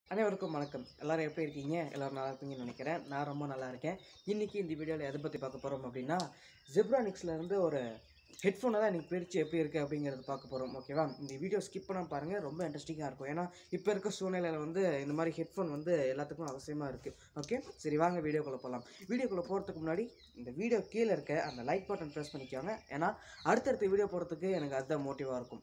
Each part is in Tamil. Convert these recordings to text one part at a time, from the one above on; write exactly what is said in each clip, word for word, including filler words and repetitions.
அனைவருக்கும் வணக்கம். எல்லாரும் எப்படி இருக்கீங்க? எல்லாரும் நல்லா இருப்பீங்கன்னு நினைக்கிறேன். நான் ரொம்ப நல்லா இருக்கேன். இன்றைக்கி இந்த வீடியோவில் எதை பற்றி பார்க்க போகிறோம் அப்படின்னா, ஜெப்ரானிக்ஸ்லேருந்து ஒரு ஹெட்ஃபோனை தான் இன்றைக்கி பிரித்து எப்படி இருக்குது அப்படிங்கிறது பார்க்க போகிறோம். ஓகேவா? இந்த வீடியோ ஸ்கிப் பண்ணாமல் பாருங்கள், ரொம்ப இன்ட்ரெஸ்டிங்காக இருக்கும். ஏன்னா இப்போ இருக்க சூழ்நிலையில் வந்து இந்த மாதிரி ஹெட்ஃபோன் வந்து எல்லாத்துக்கும் அவசியமாக இருக்குது. ஓகே, சரி வாங்க வீடியோக்குள்ளே போகலாம். வீடியோக்குள்ளே போகிறதுக்கு முன்னாடி இந்த வீடியோ கீழே இருக்க அந்த லைக் பட்டன் ப்ரெஸ் பண்ணிக்கோங்க. ஏன்னா அடுத்தடுத்த வீடியோ போகிறதுக்கு எனக்கு அதுதான் மோட்டிவாக இருக்கும்.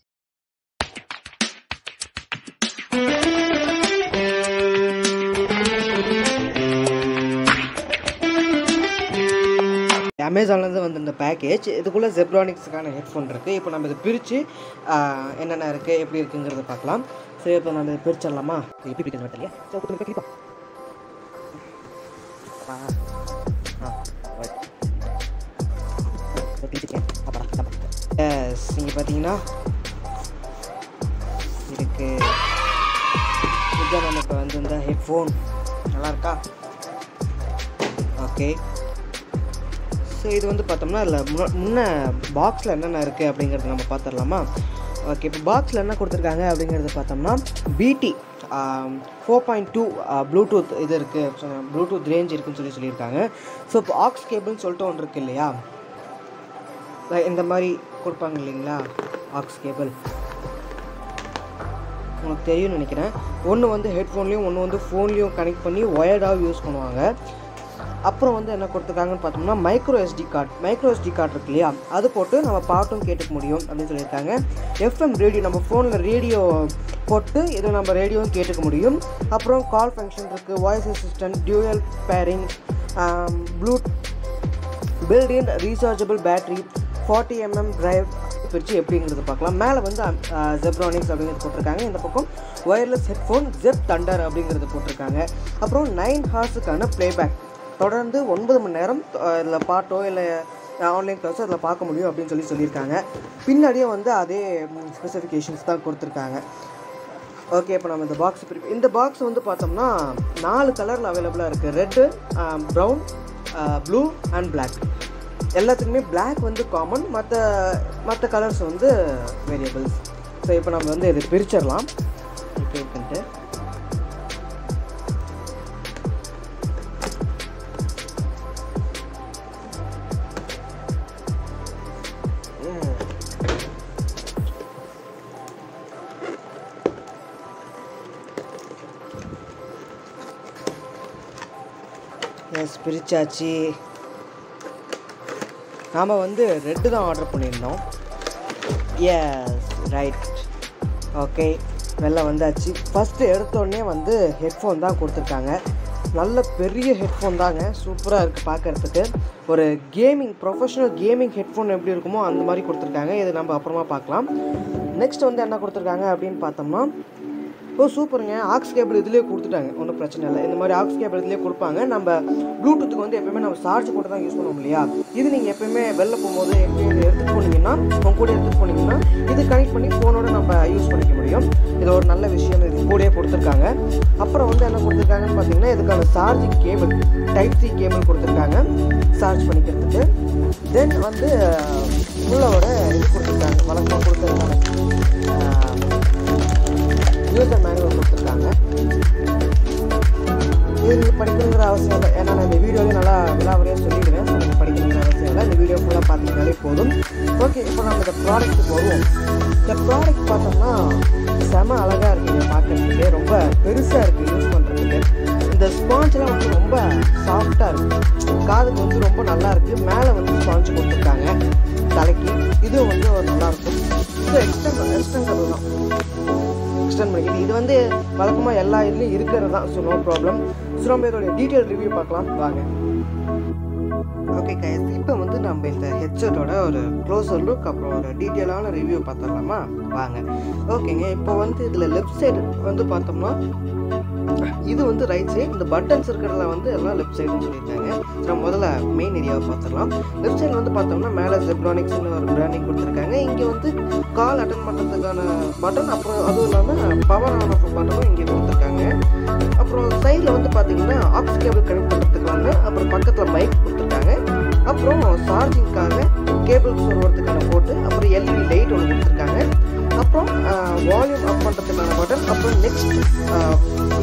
அமேசான்லேருந்து வந்து இந்த பேக்கேஜ் இதுக்குள்ளே ஜெப்ரானிக்ஸுக்கான ஹெட்ஃபோன் இருக்குது. இப்போ நம்ம இதை பிரித்து என்னென்ன இருக்குது எப்படி இருக்குங்கிறத பார்க்கலாம். சரி, இப்போ நம்ம இதை பிரிச்சிடலாமா? எப்படி பிரிக்கிறது இல்லையா? கிளிப்பா எஸ், நீங்கள் பார்த்தீங்கன்னா இதுக்கு இதுதான் நமக்கு வந்து இந்த ஹெட்ஃபோன் நல்லா இருக்கா? ஓகே, ஸோ இது வந்து பார்த்தோம்னா அதில் முன்ன முன்ன பாக்ஸில் என்னென்ன இருக்குது அப்படிங்கிறது நம்ம பார்த்துடலாமா? ஓகே, இப்போ பாக்ஸில் என்ன கொடுத்துருக்காங்க அப்படிங்கிறது பார்த்தோம்னா பிடி ஃபோர் பாயிண்ட் டூ ப்ளூடூத் இது இருக்குது, ப்ளூடூத் ரேஞ்ச் இருக்குதுன்னு சொல்லி சொல்லியிருக்காங்க. ஸோ இப்போ ஆக்ஸ் கேபிள்னு சொல்லிட்டு ஒன்று இருக்குது இல்லையா, இந்த மாதிரி கொடுப்பாங்க இல்லைங்களா ஆக்ஸ் கேபிள், உங்களுக்கு தெரியும்னு நினைக்கிறேன். ஒன்று வந்து ஹெட்ஃபோன்லேயும் ஒன்று வந்து ஃபோன்லேயும் கனெக்ட் பண்ணி ஒயர்டாக யூஸ் பண்ணுவாங்க. அப்புறம் வந்து என்ன கொடுத்துருக்காங்கன்னு பார்த்தோம்னா micro SD card micro SD card இருக்கு இல்லையா, அது போட்டு நம்ம பாட்டும் கேட்டுக்க முடியும் அப்படின்னு சொல்லியிருக்காங்க. எஃப்எம் ரேடியோ, நம்ம ஃபோனில் ரேடியோ போட்டு இது நம்ம ரேடியோவும் கேட்டுக்க முடியும். அப்புறம் கால் ஃபங்க்ஷன் இருக்குது, voice assistant, dual pairing, blue built in rechargeable battery, forty MM drive பிரித்து எப்படிங்கிறது பார்க்கலாம். மேலே வந்து ஜெப்ரானிக்ஸ் அப்படிங்கிறது போட்டிருக்காங்க. இந்த பக்கம் ஒயர்லெஸ் ஹெட்ஃபோன் ஜெப் தண்டர் அப்படிங்கிறது போட்டிருக்காங்க. அப்புறம் நைன் ஹார்ஸுக்கான ப்ளேபேக், தொடர்ந்து ஒன்பது மணி நேரம் இதில் பாட்டோ இல்லை ஆன்லைன் கிளாஸோ அதில் பார்க்க முடியும் அப்படின்னு சொல்லி சொல்லியிருக்காங்க. பின்னாடியே வந்து அதே ஸ்பெசிஃபிகேஷன்ஸ் தான் கொடுத்துருக்காங்க. ஓகே, இப்போ நம்ம இந்த பாக்ஸ் பிரிப்போம். இந்த பாக்ஸ் வந்து பார்த்தோம்னா நாலு கலரில் அவைலபிளாக இருக்குது. Red, brown, blue and black. எல்லாத்துக்குமே பிளாக் வந்து காமன், மற்ற மற்ற கலர்ஸ் வந்து வேரியபிள்ஸ். ஸோ இப்போ நம்ம வந்து இதை பிரிச்சிடலாம். இப்போ இருக்குன்ட்டு எஸ் பிரிச்சாச்சு. நாம் வந்து ரெட்டு தான் ஆர்டர் பண்ணியிருந்தோம். S right. ஓகே, வெளில வந்தாச்சு. ஃபஸ்ட்டு எடுத்தோடனே வந்து ஹெட்ஃபோன் தான் கொடுத்துருக்காங்க. நல்ல பெரிய ஹெட்ஃபோன் தாங்க, சூப்பராக இருக்குது பார்க்குறதுக்கு. ஒரு கேமிங் ப்ரொஃபஷனல் கேமிங் ஹெட்ஃபோன் எப்படி இருக்குமோ அந்த மாதிரி கொடுத்துருக்காங்க. இது நம்ம அப்புறமா பார்க்கலாம். நெக்ஸ்ட் வந்து என்ன கொடுத்துருக்காங்க அப்படின்னு பார்த்தோம்னா, ஓ சூப்பருங்க, ஆக்ஸ் கேபிள் இதுலேயே கொடுத்துட்டாங்க, ஒன்றும் பிரச்சனை இல்லை. இந்த மாதிரி ஆக்ஸ் கேபிள் இதுலேயே கொடுப்பாங்க. நம்ம ப்ளூடூத்துக்கு வந்து எப்போயுமே நம்ம சார்ஜ் போட்டு தான் யூஸ் பண்ணுவோம் இல்லையா, இது நீங்கள் எப்போயுமே வெளில போகும்போது எப்போயும் எடுத்துகிட்டு போனீங்கன்னா, உங்க கூட எடுத்துகிட்டு போனீங்கன்னா இது கனெக்ட் பண்ணி ஃபோனோட நம்ம யூஸ் பண்ணிக்க முடியும். இது ஒரு நல்ல விஷயம், இது கூடயே கொடுத்துருக்காங்க. அப்புறம் வந்து என்ன கொடுத்துருக்காங்கன்னு பார்த்தீங்கன்னா, இதுக்கான charging cable type C cable கொடுத்துருக்காங்க சார்ஜ் பண்ணிக்கிறதுக்கு. தென் வந்து உள்ள ஒரு இது கொடுத்துருக்காங்க, வழக்கமாக கொடுத்துருக்காங்க யூசர் மேனுவல் கொடுத்துருக்காங்க. இது நீங்கள் படிக்கணுங்கிற அவசியம் இல்லை, ஏன்னா நான் இந்த வீடியோவில் நல்லா விலாவரியாக சொல்லிடுவேன். நீங்கள் படிக்கணுங்கிற அவசியம் இல்லை, இந்த வீடியோ ஃபுல்லாக பார்த்தீங்கன்னாலே போதும். ஓகே, இப்போ நம்ம இந்த ப்ராடக்ட்டுக்கு வருவோம். இந்த ப்ராடக்ட் பார்த்தோம்னா செம அழகாக இருக்குது பார்க்குறதுக்கு, ரொம்ப பெருசாக இருக்குது யூஸ் பண்ணுறதுக்கு. இந்த ஸ்பாஞ்செலாம் வந்து ரொம்ப சாஃப்டாக இருக்குது, காதுக்கு வந்து ரொம்ப நல்லா இருக்குது. மேலே வந்து ஸ்பாஞ்ச் கொடுத்துருக்காங்க தலைக்கு, இதுவும் வந்து ஒரு நல்லாயிருக்கும். இது எக்ஸ்டெண்ட் எக்ஸ்டெண்டபிள் தான், எக்ஸ்டெண்ட் பண்ணிக்கிது. இது வந்து வழக்கமாக எல்லா இதுலேயும் இருக்கிறது தான், ஸோ நோ ப்ராப்ளம். ஸோ நம்ம இதோடைய டீட்டெயில் ரிவ்யூ பார்க்கலாம் வாங்க. ஓகே கைஸ், இப்போ வந்து நம்ம இந்த ஹெட்செட்டோட ஒரு க்ளோசர் லுக் அப்புறம் ஒரு டீட்டெயிலான ரிவ்யூ பார்த்துடலாமா வாங்க. ஓகேங்க, இப்போ வந்து இதில் லெஃப்ட் சைடு வந்து பார்த்தோம்னா இது வந்து ரைட் சைடு, இந்த பட்டன்ஸ் இருக்கிறதுல வந்து எல்லாம் லெஃப்ட் சைடுன்னு சொல்லியிருக்காங்க. நம்ம முதல்ல மெயின் ஏரியாவை பார்த்துடலாம். லெஃப்ட் சைடில் வந்து பார்த்தோம்னா மேலே ஜெப்ரானிக்ஸ்னு ஒரு பிராண்டிங் கொடுத்துருக்காங்க. இங்கே வந்து கால் அட்டன் பண்ணுறதுக்கான பட்டன், அப்புறம் அதுவும் இல்லாமல் பவர் ஆன் ஆஃப் பட்டனும் இங்கே கொடுத்துருக்காங்க. அப்புறம் சைடில் வந்து பார்த்தீங்கன்னா ஆக்ஸ் கேபிள் கனெக்ட் பண்ணுறதுக்கான, அப்புறம் பக்கத்தில் மைக் கொடுத்துருக்காங்க. அப்புறம் சார்ஜிங்காக கேபிள் சொருவறதுக்கான போட்டு, அப்புறம் எல்இடி லைட் ஒன்று கொடுத்துருக்காங்க. அப்புறம் வால்யூம் அப் பண்ணுறதுக்கான பட்டன், அப்புறம் நெக்ஸ்ட்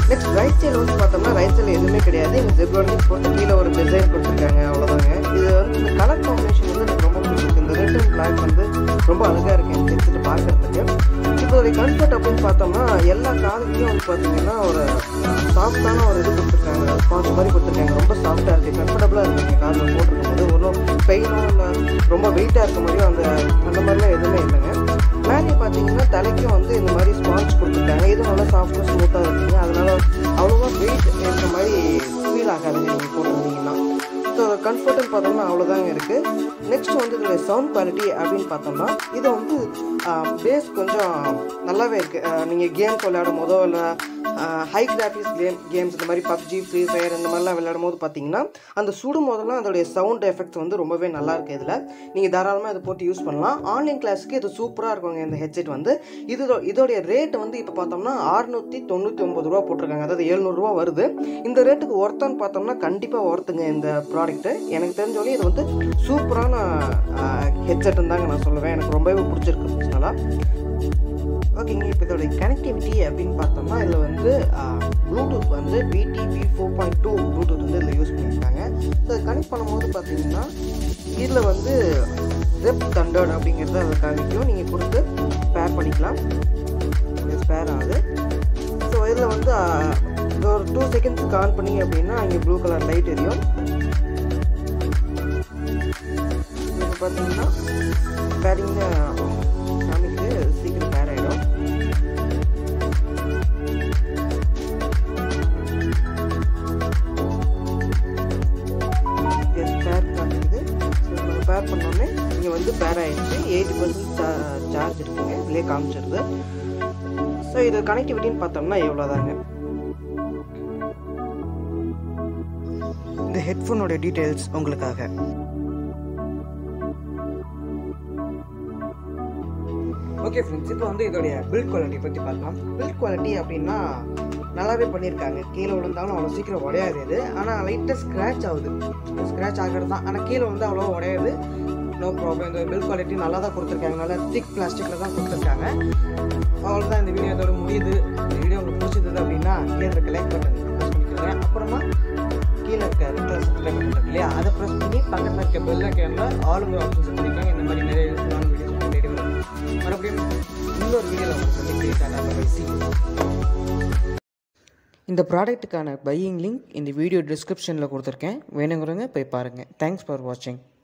நெக்ஸ்ட் ரைட் சைடில் வந்து பார்த்தோம்னா ரைட் சைடில் எதுவுமே கிடையாது. இங்கே ஜெப்ரானிக்ஸ் போட்டு கீழே ஒரு டிசைன் கொடுத்துருக்காங்க, அவ்வளோதாங்க. இது வந்து இந்த கலர் காம்பினேஷன் வந்து எனக்கு ரொம்ப பிடிச்சிருக்கு. இந்த ரெட் அண்ட் பிளாக் வந்து ரொம்ப அழகாக இருக்குது இந்த ஹெட்செட் பார்க்குறதுக்கு. இப்போ ஒரு கம்ஃபர்ட் அப்படின்னு பார்த்தோம்னா எல்லா காதுலையும் வந்து பார்த்தீங்கன்னா ஒரு சாஃப்டான ஒரு இது கொடுத்துருக்காங்க, ஸ்பான்ஸ் மாதிரி கொடுத்துருக்காங்க. ரொம்ப சாஃப்டாக இருக்குது, கம்ஃபர்டபுளாக இருக்குது காதில் போட்டிருக்கும் போது. ஒன்றும் பெயினோ இல்லை ரொம்ப வெயிட்டாக இருக்க மாதிரியும் அந்த அந்த மாதிரிலாம் எதுவுமே இல்லைங்க. மேலே பார்த்தீங்கன்னா தலைக்கும் வந்து இந்த மாதிரி ஸ்பான்ஸ் கொடுத்துருக்காங்க. இது நல்லா சாஃப்டாக ஸ்மூத்தாக இருக்குங்க. அதனால அவ்வளோவா வெயிட் இருக்கிற மாதிரி ஃபீல் ஆகாதுங்க நீங்கள் போட்டிருந்தீங்கன்னா. ஸோ கம்ஃபர்ட்னு பார்த்தோம்னா அவ்வளோதாங்க இருக்குது. நெக்ஸ்ட் வந்து இதோடைய சவுண்ட் குவாலிட்டி அப்படின்னு பார்த்தோம்னா இது வந்து பேஸ் கொஞ்சம் நல்லாவே இருக்குது. நீங்கள் கேம்ஸ் விளையாடும் போதோ இல்லை ஹை கிராஃபிக்ஸ் கேம் கேம்ஸ் இந்த மாதிரி பப்ஜி, ஃப்ரீ ஃபயர் இந்த மாதிரிலாம் விளையாடும் போது பார்த்தீங்கன்னா அந்த சுடும் போதெல்லாம் அதோடைய சவுண்ட் எஃபெக்ட்ஸ் வந்து ரொம்பவே நல்லா இருக்குது. இதில் நீங்கள் தாராளமாக இதை போட்டு யூஸ் பண்ணலாம். ஆன்லைன் கிளாஸுக்கு இது சூப்பராக இருக்குங்க இந்த ஹெட்செட் வந்து. இது இதோடைய ரேட் வந்து இப்போ பார்த்தோம்னா அறுநூற்றி தொண்ணூற்றி ஒம்பது ரூபா போட்டிருக்காங்க, அதாவது எழுநூறுவா வருது. இந்த ரேட்டுக்கு ஒர்த்தான்னு பார்த்தோம்னா கண்டிப்பாக ஒர்த்துங்க இந்த ப்ராடக்ட்டு. எனக்கு தெரிஞ்சவொடனே இது வந்து சூப்பரான ஹெட்செட்டுன்னு தாங்க நான் சொல்லுவேன். எனக்கு ரொம்பவே பிடிச்சிருக்கு பர்சனலாக. ஓகேங்க, இப்போ இதோட கனெக்டிவிட்டி அப்படின்னு பார்த்தோம்னா இதில் வந்து ப்ளூடூத் வந்து PDP four point two Bluetooth வந்து இதில் யூஸ் பண்ணியிருக்காங்க. ஸோ கனெக்ட் பண்ணும்போது பார்த்தீங்கன்னா இதில் வந்து ஜெப் தண்டர்ட் அப்படிங்கிறத அதை காமிக்கும். நீங்கள் கொடுத்து ஸ்பேர் பண்ணிக்கலாம், ஸ்பேர் ஆகுது. ஸோ இதில் வந்து ஒரு டூ செகண்ட்ஸ்க்கு ஆன் பண்ணிங்க அப்படின்னா இங்கே ப்ளூ கலர் லைட் எரியும். இப்போ பார்த்தீங்கன்னா பேரிங்கு காமிக்கு சீக்கிரம் பேர் ஆகிடும். பேர் காமிக்குது. ஸோ நம்ம பேர் பண்ணோடனே இங்கே வந்து பேர் ஆகிடுச்சு. எயிட்டி பர்சன்ட் சார்ஜ் இருக்குங்க, இதுலேயே காமிச்சிருது. ஸோ இது கனெக்டிவிட்டின்னு பார்த்தோம்னா எவ்வளோதாங்க. இந்த ஹெட்ஃபோனோட டீட்டெயில்ஸ் உங்களுக்காக. ஓகே ஃப்ரெண்ட்ஸ், இப்போ வந்து இதோடைய பில்ட் குவாலிட்டி பற்றி பார்க்கலாம். பில்ட் குவாலிட்டி அப்படின்னா நல்லாவே பண்ணியிருக்காங்க. கீழே விழுந்தாலும் அவ்வளோ சீக்கிரம் உடையாது இது. ஆனால் லைட்டாக ஸ்க்ராட்ச் ஆகுது, ஸ்க்ராட்ச் ஆகிறது தான். ஆனால் கீழே வந்து அவ்வளோ உடையாது, நோ ப்ராப்ளம். இந்த பில்ட் குவாலிட்டி நல்லா தான் கொடுத்துருக்காங்க, நல்லா திக் பிளாஸ்டிக்கில் தான் கொடுத்துருக்காங்க. அவ்வளோதான், இந்த வீடியோ இதோட முடியுது. இந்த வீடியோ உங்களுக்கு பிடிச்சிருந்தது அப்படின்னா கீழே இருக்க லைக் பட்டன் ப்ரெஸ் பண்ணிக்கோங்க. அப்புறமா கீழே இருக்க ரெட் கலர் சப்ஸ்கிரைப் பட்டன் இருக்கு இல்லையா, அதை ப்ரெஸ் பண்ணி பக்கத்தில் இருக்க பெல் ஐக்கானில் ஆல் ஓவர் ஆப்ஷன் செட் பண்ணிக்கோங்க. இந்த மாதிரி நிறைய யூஸ்ஃபுல்லான வீடியோஸ் தேடி வரும். மறுபடியும் இன்னொரு வீடியோவில் உங்களுக்கு சந்திக்கிறேன். இந்த ப்ராடக்ட்டுக்கான பையிங் லிங்க் இந்த வீடியோ டிஸ்கிரிப்ஷனில் கொடுத்துருக்கேன், வேணுங்கிறவங்க போய் பாருங்கள். தேங்க்ஸ் ஃபார் வாட்சிங்.